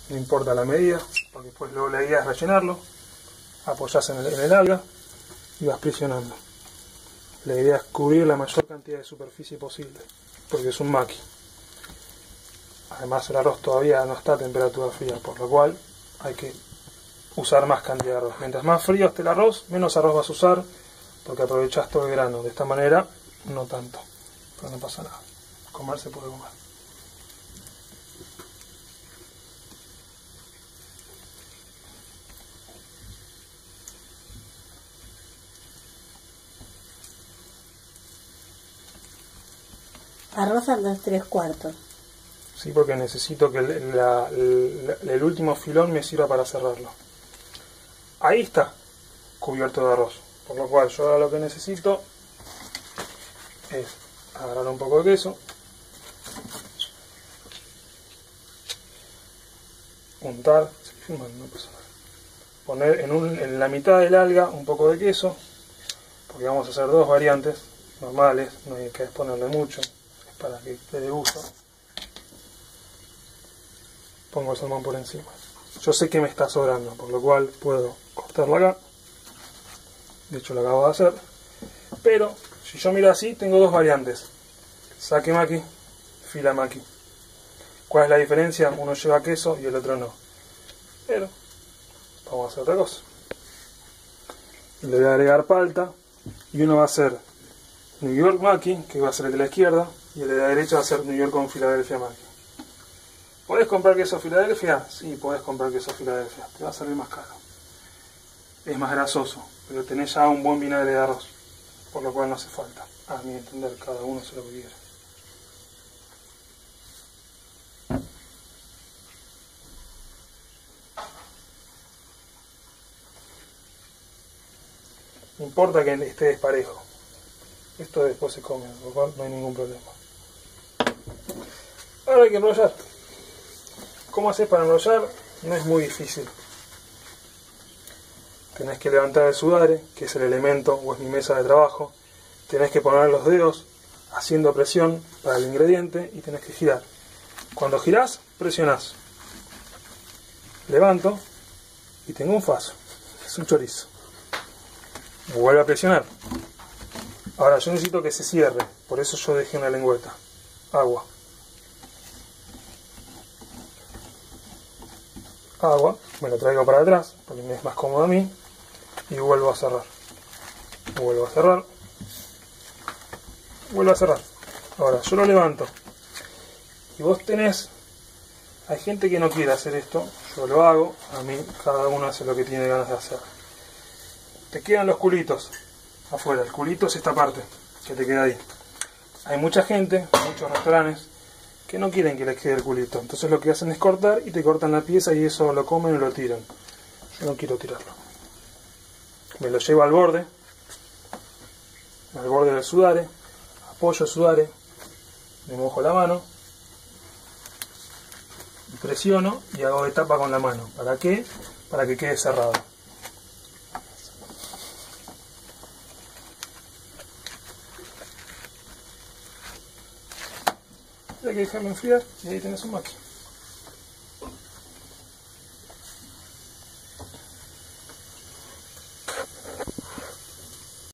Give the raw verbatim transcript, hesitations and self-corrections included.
no importa la medida, porque después luego la idea es rellenarlo. Apoyás en el, en el alga y vas presionando. La idea es cubrir la mayor cantidad de superficie posible, porque es un maqui. Además el arroz todavía no está a temperatura fría, por lo cual hay que usar más cantidad de arroz. Mientras más frío esté el arroz, menos arroz vas a usar, porque aprovechás todo el grano. De esta manera, no tanto, pero no pasa nada. Comer se puede comer. Arroz a los tres cuartos. Sí, porque necesito que el, la, la, el último filón me sirva para cerrarlo. Ahí está, cubierto de arroz. Por lo cual yo ahora lo que necesito es agarrar un poco de queso, untar, no pasa nada. Poner en, un, en la mitad del alga un poco de queso, porque vamos a hacer dos variantes normales, no hay que ponerle mucho, es para que le dé gusto. Pongo el salmón por encima. Yo sé que me está sobrando, por lo cual puedo cortarlo acá. De hecho lo acabo de hacer. Pero si yo miro así, tengo dos variantes: sake maki, fila maki. ¿Cuál es la diferencia? Uno lleva queso y el otro no. Pero vamos a hacer otra cosa. Le voy a agregar palta y uno va a ser New York maki, que va a ser el de la izquierda, y el de la derecha va a ser New York con Filadelfia maki. ¿Podés comprar queso Filadelfia? Sí, podés comprar queso Filadelfia. Te va a salir más caro. Es más grasoso, pero tenés ya un buen vinagre de arroz, por lo cual no hace falta. A mi entender, cada uno se lo que quiera. No importa que esté desparejo. Esto después se come, por lo cual no hay ningún problema. Ahora hay que enrollar. ¿Cómo haces para enrollar? No es muy difícil. Tenés que levantar el sudare, que es el elemento o es mi mesa de trabajo. Tenés que poner los dedos haciendo presión para el ingrediente y tenés que girar. Cuando girás, presionás. Levanto y tengo un faso. Es un chorizo. Vuelvo a presionar. Ahora yo necesito que se cierre, por eso yo dejé una lengüeta. Agua. Agua, me lo traigo para atrás, porque me es más cómodo a mí, y vuelvo a cerrar. Vuelvo a cerrar. Vuelvo a cerrar. Ahora, yo lo levanto. Y vos tenés... Hay gente que no quiere hacer esto, yo lo hago, a mí cada uno hace lo que tiene ganas de hacer. Te quedan los culitos afuera, el culito es esta parte, que te queda ahí. Hay mucha gente, muchos restaurantes, que no quieren que les quede el culito. Entonces lo que hacen es cortar y te cortan la pieza y eso lo comen y lo tiran. Yo no quiero tirarlo. Me lo llevo al borde, al borde del sudare, apoyo el sudare, me mojo la mano, y presiono y hago de tapa con la mano. ¿Para qué? Para que quede cerrado. Hay que dejarlo enfriar y ahí tenés un maqui.